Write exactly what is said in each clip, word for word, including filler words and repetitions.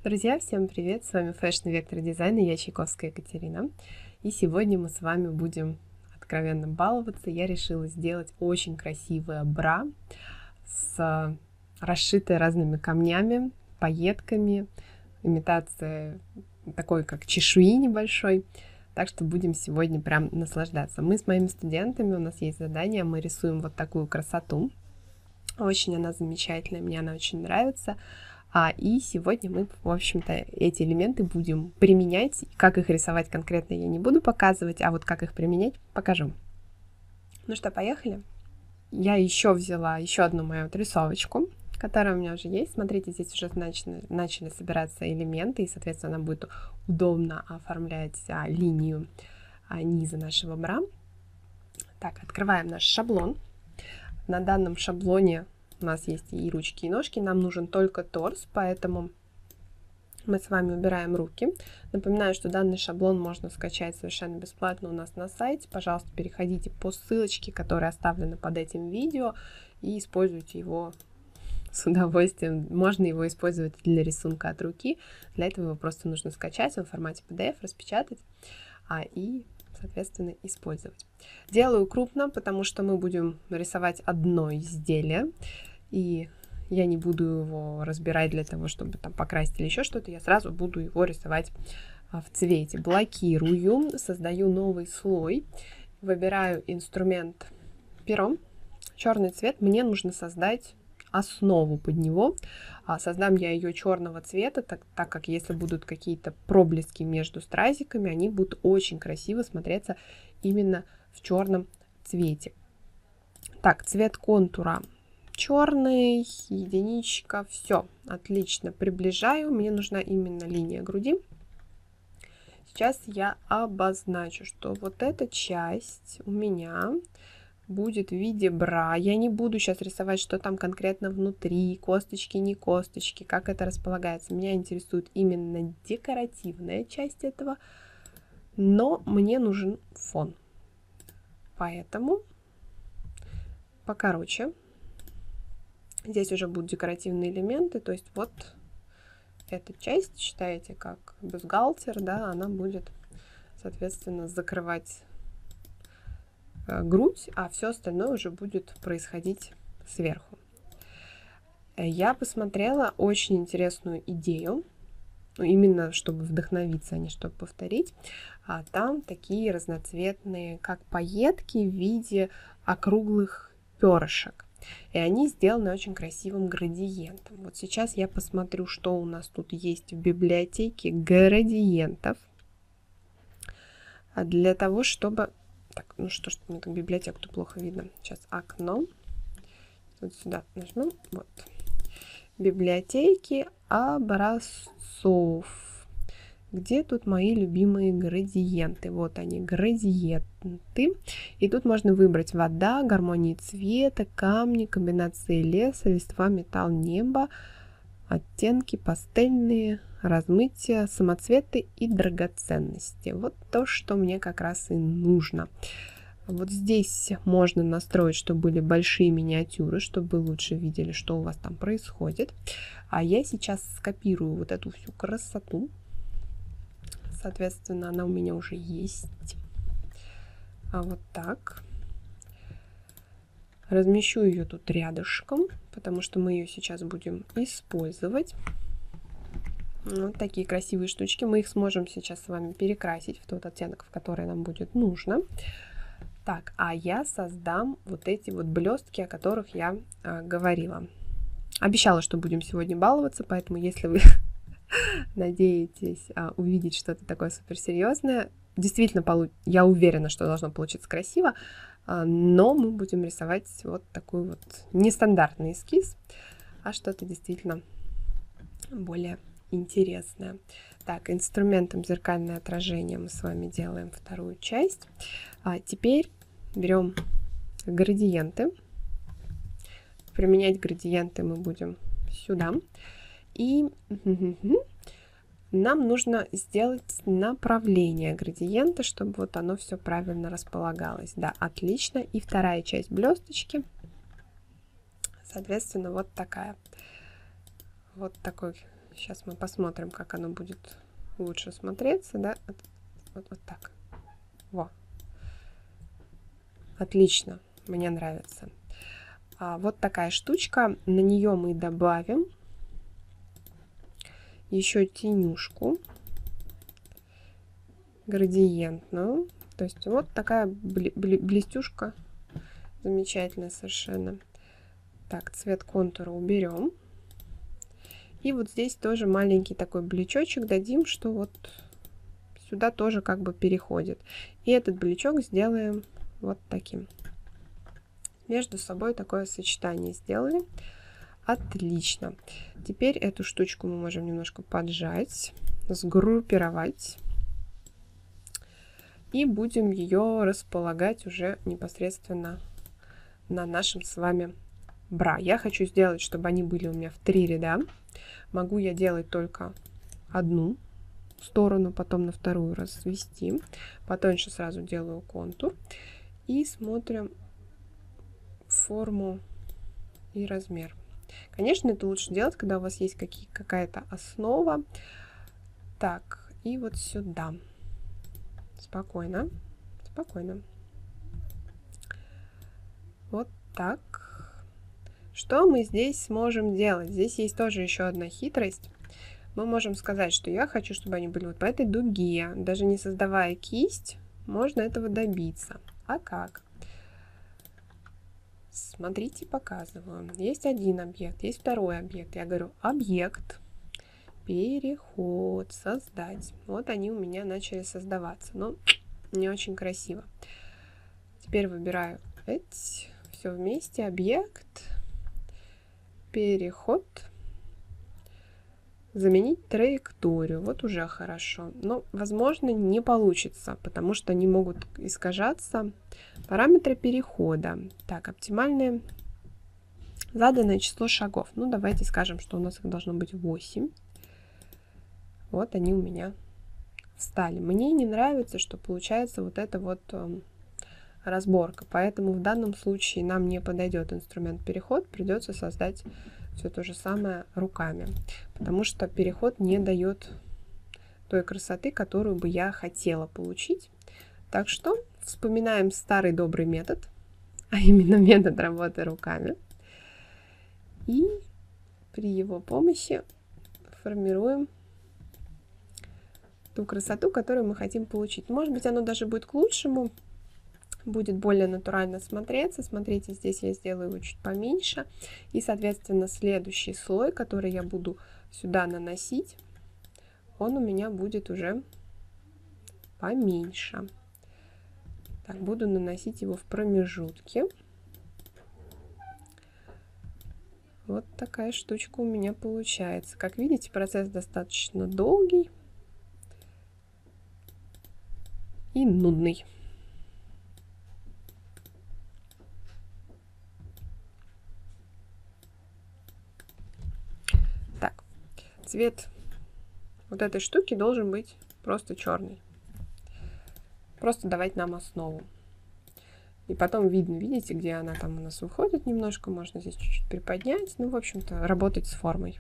Друзья, всем привет! С вами Fashion Vector Design и я Чайковская Екатерина. И сегодня мы с вами будем откровенно баловаться. Я решила сделать очень красивое бра с расшитой разными камнями, пайетками, имитация такой как чешуи небольшой. Так что будем сегодня прям наслаждаться. Мы с моими студентами, у нас есть задание, мы рисуем вот такую красоту. Очень она замечательная, мне она очень нравится. А, и сегодня мы, в общем-то, эти элементы будем применять. Как их рисовать конкретно я не буду показывать, а вот как их применять, покажу. Ну что, поехали? Я еще взяла еще одну мою отрисовочку, которая у меня уже есть. Смотрите, здесь уже начали, начали собираться элементы, и, соответственно, нам будет удобно оформлять а, линию а, низа нашего бра. Так, открываем наш шаблон. На данном шаблоне у нас есть и ручки, и ножки, нам нужен только торс, поэтому мы с вами убираем руки. Напоминаю, что данный шаблон можно скачать совершенно бесплатно у нас на сайте. Пожалуйста, переходите по ссылочке, которая оставлена под этим видео, и используйте его с удовольствием. Можно его использовать для рисунка от руки. Для этого его просто нужно скачать в формате пи ди эф, распечатать а, и, соответственно, использовать. Делаю крупно, потому что мы будем рисовать одно изделие, и я не буду его разбирать для того, чтобы там покрасить или еще что-то, я сразу буду его рисовать в цвете. Блокирую, создаю новый слой, выбираю инструмент пером, черный цвет, мне нужно создать основу под него. Создам я ее черного цвета, так, так как если будут какие-то проблески между стразиками, они будут очень красиво смотреться именно в черном цвете. Так, цвет контура черный, единичка, все, отлично, приближаю, мне нужна именно линия груди. Сейчас я обозначу, что вот эта часть у меня будет в виде бра. Я не буду сейчас рисовать, что там конкретно внутри, косточки, не косточки, как это располагается. Меня интересует именно декоративная часть этого, но мне нужен фон. Поэтому покороче. Здесь уже будут декоративные элементы, то есть вот эта часть, считаете, как бюстгальтер, да, она будет, соответственно, закрывать грудь, а все остальное уже будет происходить сверху. Я посмотрела очень интересную идею, ну, именно чтобы вдохновиться, а не чтобы повторить. А там такие разноцветные, как пайетки в виде округлых перышек. И они сделаны очень красивым градиентом. Вот сейчас я посмотрю, что у нас тут есть в библиотеке градиентов. Для того, чтобы... Так, ну что ж, мне так библиотеку-то плохо видно. Сейчас окно. Вот сюда нажмем. Вот. Библиотеки образцов. Где тут мои любимые градиенты? Вот они, градиенты. И тут можно выбрать вода, гармонии цвета, камни, комбинации леса, листва, металл, небо, оттенки пастельные, размытия, самоцветы и драгоценности. Вот то, что мне как раз и нужно. Вот здесь можно настроить, чтобы были большие миниатюры, чтобы вы лучше видели, что у вас там происходит. А я сейчас скопирую вот эту всю красоту. Соответственно, она у меня уже есть. А вот так. Размещу ее тут рядышком, потому что мы ее сейчас будем использовать. Вот такие красивые штучки. Мы их сможем сейчас с вами перекрасить в тот оттенок, в который нам будет нужно. Так, а я создам вот эти вот блестки, о которых я а, говорила. Обещала, что будем сегодня баловаться, поэтому если вы надеетесь а, увидеть что-то такое суперсерьезное, действительно, полу... я уверена, что должно получиться красиво, а, но мы будем рисовать вот такой вот нестандартный эскиз, а что-то действительно более интересное. Так, инструментом зеркальное отражение мы с вами делаем вторую часть. А теперь берем градиенты. Применять градиенты мы будем сюда. И нам нужно сделать направление градиента, чтобы вот оно все правильно располагалось. Да, отлично. И вторая часть блесточки, соответственно, вот такая. Вот такой Сейчас мы посмотрим, как оно будет лучше смотреться, да, вот, вот, вот так. Во. Отлично, мне нравится. А вот такая штучка, на нее мы добавим еще тенюшку градиентную, то есть вот такая блестюшка замечательная совершенно. Так, цвет контура уберем. И вот здесь тоже маленький такой блечочек дадим, что вот сюда тоже как бы переходит. И этот блечок сделаем вот таким. Между собой такое сочетание сделали. Отлично. Теперь эту штучку мы можем немножко поджать, сгруппировать. И будем ее располагать уже непосредственно на нашем с вами бра. Я хочу сделать, чтобы они были у меня в три ряда. Могу я делать только одну сторону, потом на вторую развести. Потоньше сразу делаю контур. И смотрим форму и размер. Конечно, это лучше делать, когда у вас есть какая-то основа. Так, и вот сюда. Спокойно, спокойно. Вот так. Что мы здесь сможем делать? Здесь есть тоже еще одна хитрость. Мы можем сказать, что я хочу, чтобы они были вот по этой дуге. Даже не создавая кисть, можно этого добиться. А как? Смотрите, показываю. Есть один объект, есть второй объект. Я говорю объект, переход, создать. Вот они у меня начали создаваться. Но не очень красиво. Теперь выбираю эти. Все вместе. Объект, переход, заменить траекторию. Вот уже хорошо. Но, возможно, не получится, потому что они могут искажаться. Параметры перехода. Так, оптимальное заданное число шагов. Ну, давайте скажем, что у нас их должно быть восемь. Вот они у меня встали. Мне не нравится, что получается вот эта вот э, разборка. Поэтому в данном случае нам не подойдет инструмент переход. Придется создать все то же самое руками. Потому что переход не дает той красоты, которую бы я хотела получить. Так что вспоминаем старый добрый метод, а именно метод работы руками. И при его помощи формируем ту красоту, которую мы хотим получить. Может быть, оно даже будет к лучшему, будет более натурально смотреться. Смотрите, здесь я сделаю его чуть поменьше. И, соответственно, следующий слой, который я буду сюда наносить, он у меня будет уже поменьше. Так, буду наносить его в промежутке. Вот такая штучка у меня получается. Как видите, процесс достаточно долгий и нудный. Так, цвет вот этой штуки должен быть просто черный. Просто давать нам основу. И потом видно, видите, где она там у нас выходит немножко. Можно здесь чуть-чуть приподнять. Ну, в общем-то, работать с формой.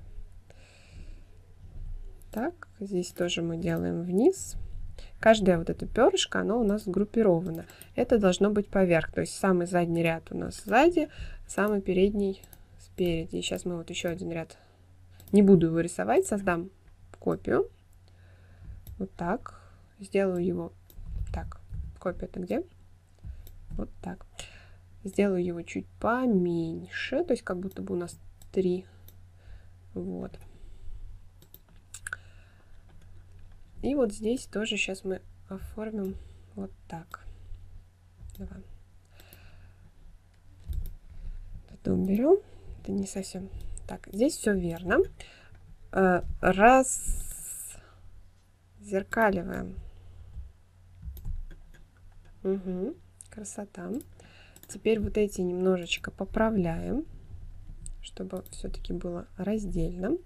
Так, здесь тоже мы делаем вниз. Каждое вот это перышко, оно у нас сгруппировано. Это должно быть поверх. То есть самый задний ряд у нас сзади, самый передний спереди. И сейчас мы вот еще один ряд. Не буду его рисовать, создам копию. Вот так. Сделаю его так. Копия-то где? Вот так. Сделаю его чуть поменьше. То есть как будто бы у нас три. Вот. И вот здесь тоже сейчас мы оформим вот так. Давай. Это уберем. Это не совсем. Так, здесь все верно. Раззеркаливаем. Угу. Красота. Теперь вот эти немножечко поправляем, чтобы все-таки было раздельно.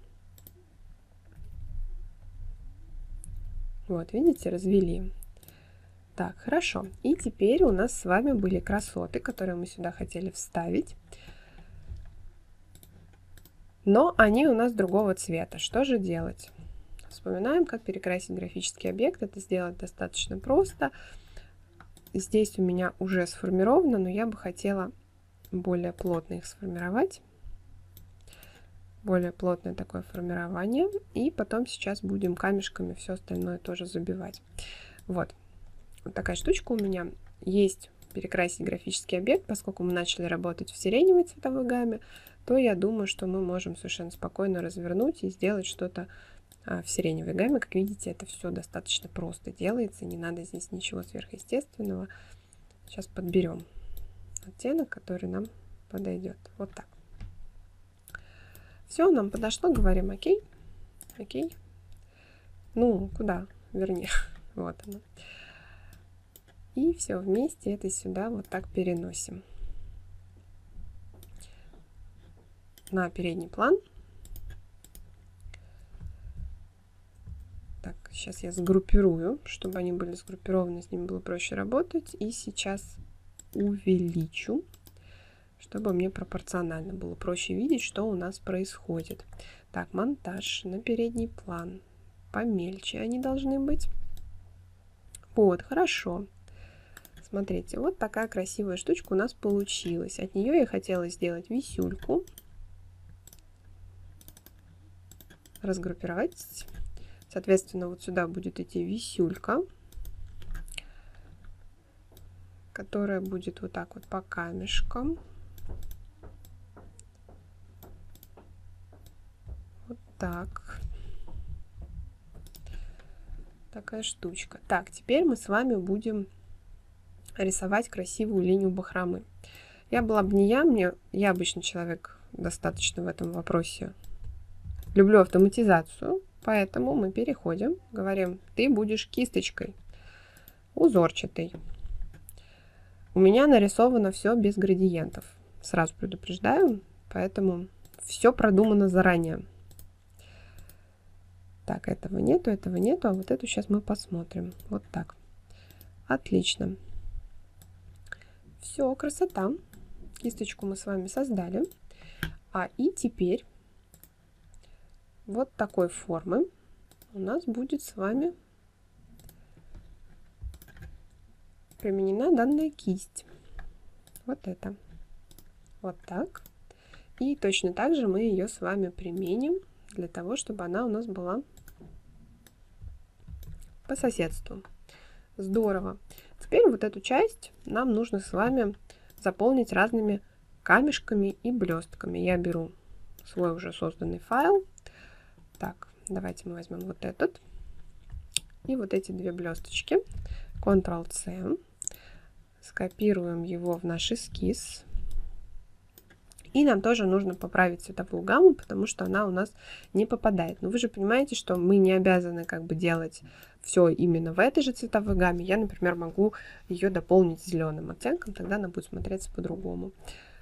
Вот, видите, развели. Так, хорошо. И теперь у нас с вами были красоты, которые мы сюда хотели вставить. но они у нас другого цвета. Что же делать? Вспоминаем, как перекрасить графический объект. Это сделать достаточно просто. Здесь у меня уже сформировано, но я бы хотела более плотно их сформировать. Более плотное такое формирование. И потом сейчас будем камешками все остальное тоже забивать. Вот. Вот такая штучка у меня. Есть перекрасить графический объект. Поскольку мы начали работать в сиреневой цветовой гамме, то я думаю, что мы можем совершенно спокойно развернуть и сделать что-то в сиреневой гамме. Как видите, это все достаточно просто делается. Не надо здесь ничего сверхъестественного. Сейчас подберем оттенок, который нам подойдет. Вот так. Все, нам подошло, говорим окей. Окей. Ну, куда? Вернее, вот оно. И все вместе это сюда вот так переносим. На передний план. Так, сейчас я сгруппирую, чтобы они были сгруппированы, с ними было проще работать. И сейчас увеличу, чтобы мне пропорционально было проще видеть, что у нас происходит. Так, монтаж на передний план. Помельче они должны быть. Вот, хорошо. Смотрите, вот такая красивая штучка у нас получилась. От нее я хотела сделать висюльку. Разгруппировать. Соответственно, вот сюда будет идти висюлька, которая будет вот так вот по камешкам. Вот так. Такая штучка. Так, теперь мы с вами будем рисовать красивую линию бахромы. Я была бы не я, мне, я обычный человек, достаточно в этом вопросе. Люблю автоматизацию, поэтому мы переходим, говорим, ты будешь кисточкой узорчатой. У меня нарисовано все без градиентов, сразу предупреждаю, поэтому все продумано заранее. Так, этого нету, этого нету, а вот эту сейчас мы посмотрим. Вот так. Отлично. Все, красота. Кисточку мы с вами создали. А и теперь вот такой формы у нас будет с вами применена данная кисть. Вот это. Вот так. И точно так же мы ее с вами применим для того, чтобы она у нас была по соседству. Здорово. Теперь вот эту часть нам нужно с вами заполнить разными камешками и блестками. Я беру свой уже созданный файл. Так, давайте мы возьмем вот этот. И вот эти две блесточки. контрол-C. Скопируем его в наш эскиз. И нам тоже нужно поправить цветовую гамму, потому что она у нас не попадает. Но вы же понимаете, что мы не обязаны как бы делать все именно в этой же цветовой гамме. Я, например, могу ее дополнить зеленым оттенком, тогда она будет смотреться по-другому.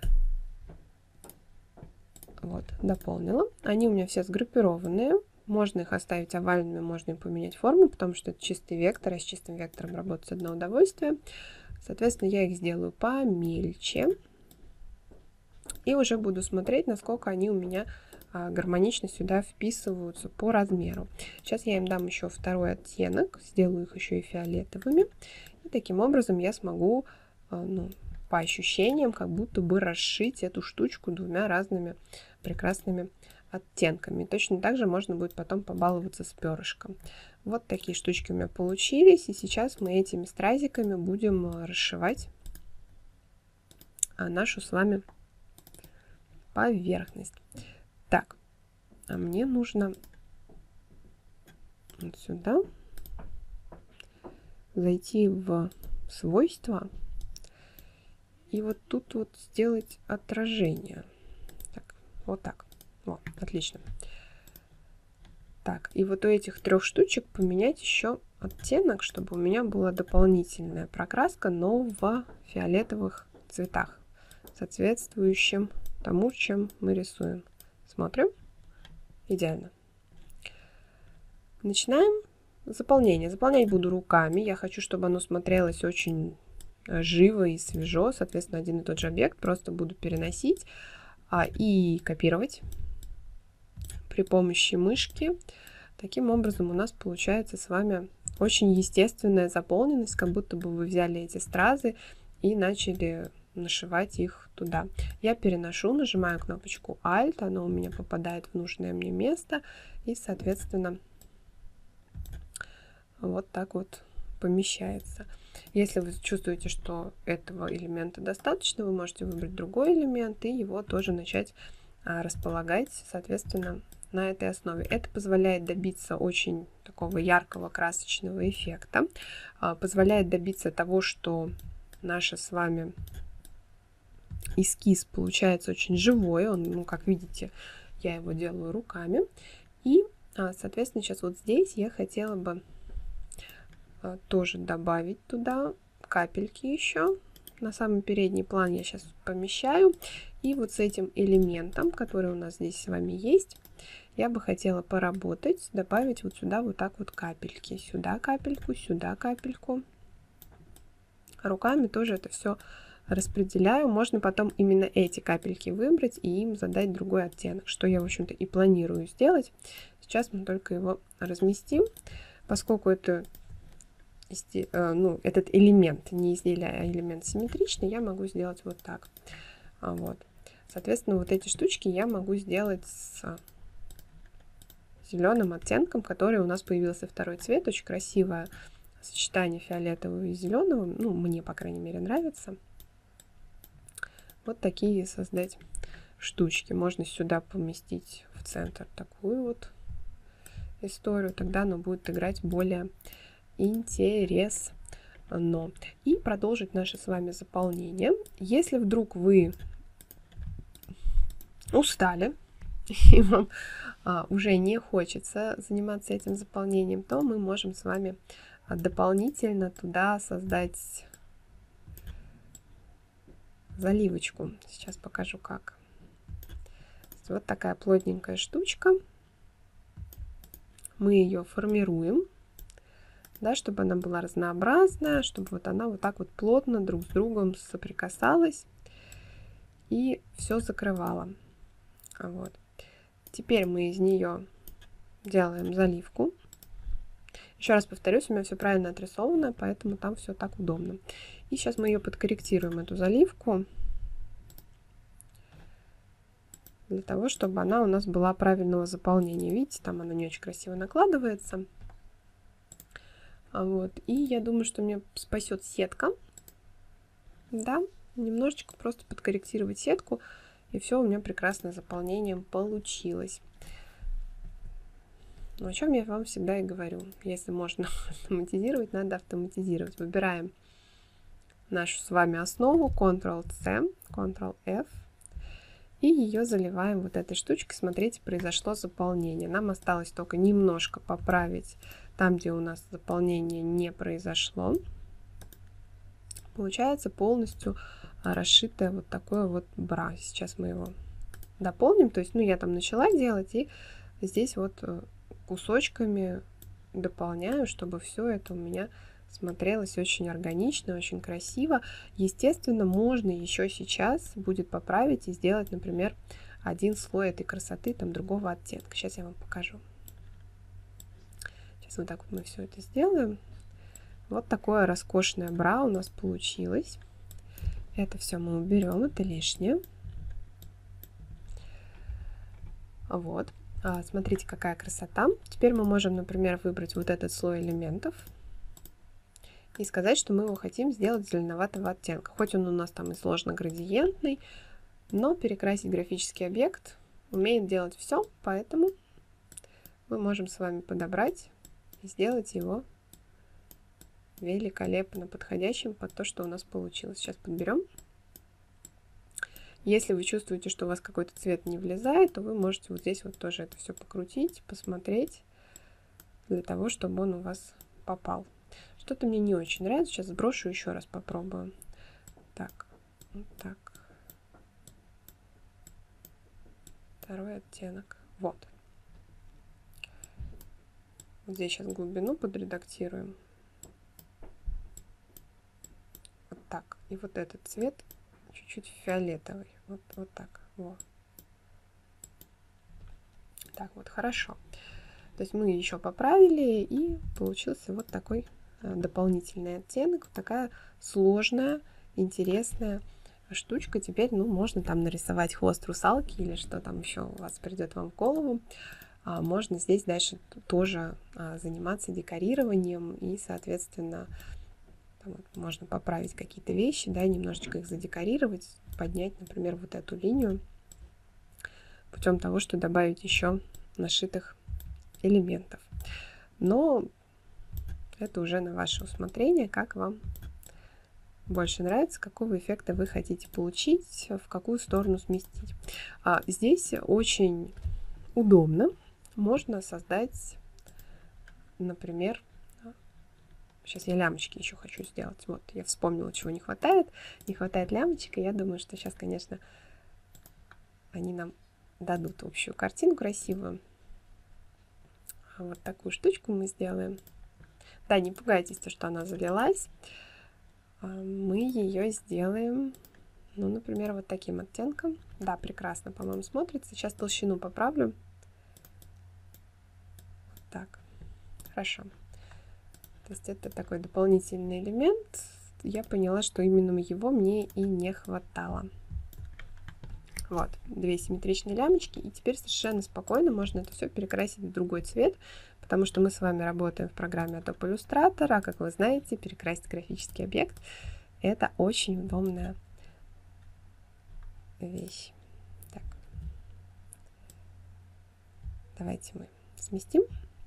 Вот, дополнила. Они у меня все сгруппированные. Можно их оставить овальными, можно им поменять форму, потому что это чистый вектор, а с чистым вектором работать одно удовольствие. Соответственно, я их сделаю помельче. И уже буду смотреть, насколько они у меня а, гармонично сюда вписываются по размеру. Сейчас я им дам еще второй оттенок, сделаю их еще и фиолетовыми. И таким образом я смогу, а, ну, по ощущениям, как будто бы расшить эту штучку двумя разными прекрасными оттенками. Точно так же можно будет потом побаловаться с перышком. Вот такие штучки у меня получились. И сейчас мы этими стразиками будем расшивать нашу с вами поверхность. Так, а мне нужно вот сюда зайти в свойства и вот тут вот сделать отражение. Так, вот так. Вот, отлично. Так, и вот у этих трех штучек поменять еще оттенок, чтобы у меня была дополнительная прокраска, но в фиолетовых цветах, соответствующим тому, чем мы рисуем. Смотрим. Идеально. Начинаем заполнение. Заполнять буду руками. Я хочу, чтобы оно смотрелось очень живо и свежо. Соответственно, один и тот же объект просто буду переносить а, и копировать. при помощи мышки. Таким образом у нас получается с вами очень естественная заполненность, как будто бы вы взяли эти стразы и начали нашивать их туда. Я переношу, нажимаю кнопочку Alt, оно у меня попадает в нужное мне место и, соответственно, вот так вот помещается. Если вы чувствуете, что этого элемента достаточно, вы можете выбрать другой элемент и его тоже начать а, располагать, соответственно, на этой основе. Это позволяет добиться очень такого яркого красочного эффекта, а, позволяет добиться того, что наша с вами эскиз получается очень живой. Он, ну, как видите, я его делаю руками. И, а, соответственно, сейчас вот здесь я хотела бы тоже добавить туда капельки еще. На самый передний план я сейчас помещаю. И вот с этим элементом, который у нас здесь с вами есть, я бы хотела поработать, добавить вот сюда вот так вот капельки. Сюда капельку, сюда капельку. Руками тоже это все распределяю. Можно потом именно эти капельки выбрать и им задать другой оттенок, что я, в общем-то, и планирую сделать. Сейчас мы только его разместим, поскольку это ну, этот элемент, не изделие, а элемент симметричный, я могу сделать вот так. Вот. Соответственно, вот эти штучки я могу сделать с зеленым оттенком, который у нас появился второй цвет. Очень красивое сочетание фиолетового и зеленого. Ну, мне, по крайней мере, нравится. Вот такие создать штучки. Можно сюда поместить в центр такую вот историю. Тогда оно будет играть более интересно. И продолжить наше с вами заполнение. Если вдруг вы устали и вам а, уже не хочется заниматься этим заполнением, то мы можем с вами а, дополнительно туда создать заливочку. Сейчас покажу как. Вот такая плотненькая штучка. Мы ее формируем, да, чтобы она была разнообразная, чтобы вот она вот так вот плотно друг с другом соприкасалась и все закрывала. Вот. Теперь мы из нее делаем заливку. Еще раз повторюсь, у меня все правильно отрисовано, поэтому там все так удобно. И сейчас мы ее подкорректируем, эту заливку, для того, чтобы она у нас была правильного заполнения. Видите, там она не очень красиво накладывается. Вот. И я думаю, что мне спасет сетка. Да, немножечко просто подкорректировать сетку, и все у меня прекрасное заполнение получилось. Но о чем я вам всегда и говорю. Если можно автоматизировать, надо автоматизировать. Выбираем нашу с вами основу, контрол-C, контрол-F, и ее заливаем вот этой штучкой. Смотрите, произошло заполнение. Нам осталось только немножко поправить там, где у нас заполнение не произошло. Получается полностью расшитое вот такое вот бра. Сейчас мы его дополним. То есть, ну, я там начала делать, и здесь вот кусочками дополняю, чтобы все это у меня смотрелось очень органично, очень красиво. Естественно, можно еще сейчас будет поправить и сделать, например, один слой этой красоты там другого оттенка. Сейчас я вам покажу. Сейчас вот так вот мы все это сделаем. Вот такое роскошное бра у нас получилось. Это все мы уберем, это лишнее. Вот. А, смотрите, какая красота. Теперь мы можем, например, выбрать вот этот слой элементов и сказать, что мы его хотим сделать зеленоватого оттенка. Хоть он у нас там и сложно градиентный, но перекрасить графический объект умеет делать все, поэтому мы можем с вами подобрать и сделать его великолепно подходящим под то, что у нас получилось. Сейчас подберем. Если вы чувствуете, что у вас какой-то цвет не влезает, то вы можете вот здесь вот тоже это все покрутить, посмотреть, для того, чтобы он у вас попал. Что-то мне не очень нравится. Сейчас сброшу, еще раз попробую. Так, вот так. Второй оттенок. Вот. Вот здесь сейчас глубину подредактируем. Вот так. И вот этот цвет чуть-чуть фиолетовый. Вот, вот так. Вот. Так вот, хорошо. То есть мы еще поправили, и получился вот такой дополнительный оттенок. Вот такая сложная, интересная штучка. Теперь, ну, можно там нарисовать хвост русалки или что там еще у вас придет вам в голову. А можно здесь дальше тоже а, заниматься декорированием и, соответственно, там вот можно поправить какие-то вещи, да, немножечко их задекорировать, поднять, например, вот эту линию путем того, что добавить еще нашитых элементов. Но это уже на ваше усмотрение, как вам больше нравится, какого эффекта вы хотите получить, в какую сторону сместить. А здесь очень удобно. Можно создать, например, сейчас я лямочки еще хочу сделать. Вот, я вспомнила, чего не хватает. Не хватает лямочек, и я думаю, что сейчас, конечно, они нам дадут общую картину красивую. Вот такую штучку мы сделаем. Да, не пугайтесь, то, что она залилась. Мы ее сделаем, ну, например, вот таким оттенком. Да, прекрасно, по-моему, смотрится. Сейчас толщину поправлю. Так, хорошо. То есть это такой дополнительный элемент. Я поняла, что именно его мне и не хватало. Вот, две симметричные лямочки. И теперь совершенно спокойно можно это все перекрасить в другой цвет, потому что мы с вами работаем в программе Adobe Illustrator, а, как вы знаете, перекрасить графический объект — это очень удобная вещь. Так. Давайте мы сместим.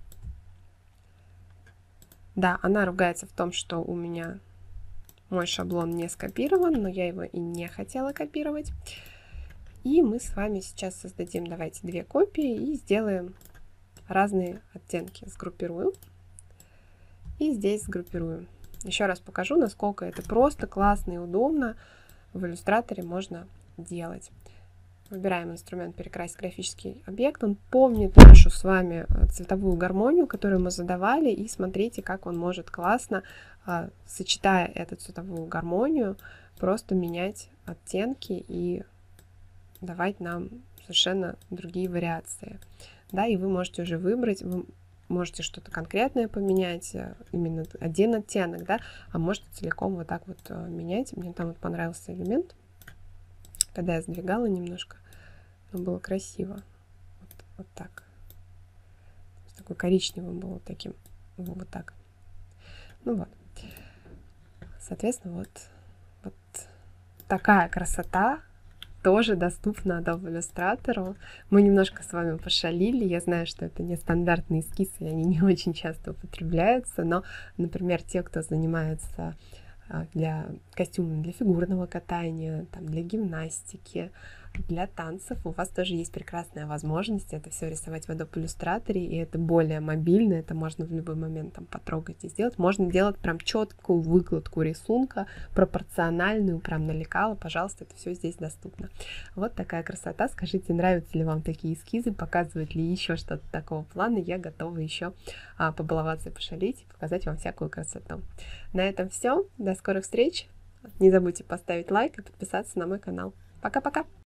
Да, она ругается в том, что у меня мой шаблон не скопирован, но я его и не хотела копировать. И мы с вами сейчас создадим, давайте, две копии и сделаем разные оттенки. Сгруппирую. И здесь сгруппирую. Еще раз покажу, насколько это просто, классно и удобно в иллюстраторе можно делать. Выбираем инструмент «Перекрасить графический объект». Он помнит нашу с вами цветовую гармонию, которую мы задавали. И смотрите, как он может классно, сочетая эту цветовую гармонию, просто менять оттенки и давать нам совершенно другие вариации. Да, и вы можете уже выбрать, вы можете что-то конкретное поменять, именно один оттенок, да, а можете целиком вот так вот менять. Мне там вот понравился элемент, когда я сдвигала немножко, было красиво. Вот, вот так. Такой коричневым был вот таким, вот так. Ну вот. Соответственно, вот, вот такая красота тоже доступна Adobe Illustrator. Мы немножко с вами пошалили. Я знаю, что это нестандартные эскизы, и они не очень часто употребляются, но, например, те, кто занимается для костюмов для фигурного катания, там, для гимнастики, для танцев, у вас тоже есть прекрасная возможность это все рисовать в Adobe Illustrator, и это более мобильно, это можно в любой момент там потрогать и сделать. Можно делать прям четкую выкладку рисунка, пропорциональную, прям на лекало, пожалуйста, это все здесь доступно. Вот такая красота. Скажите, нравятся ли вам такие эскизы, показывают ли еще что-то такого плана. Я готова еще а, побаловаться и пошалить, и показать вам всякую красоту. На этом все. До скорых встреч. Не забудьте поставить лайк и подписаться на мой канал. Пока-пока!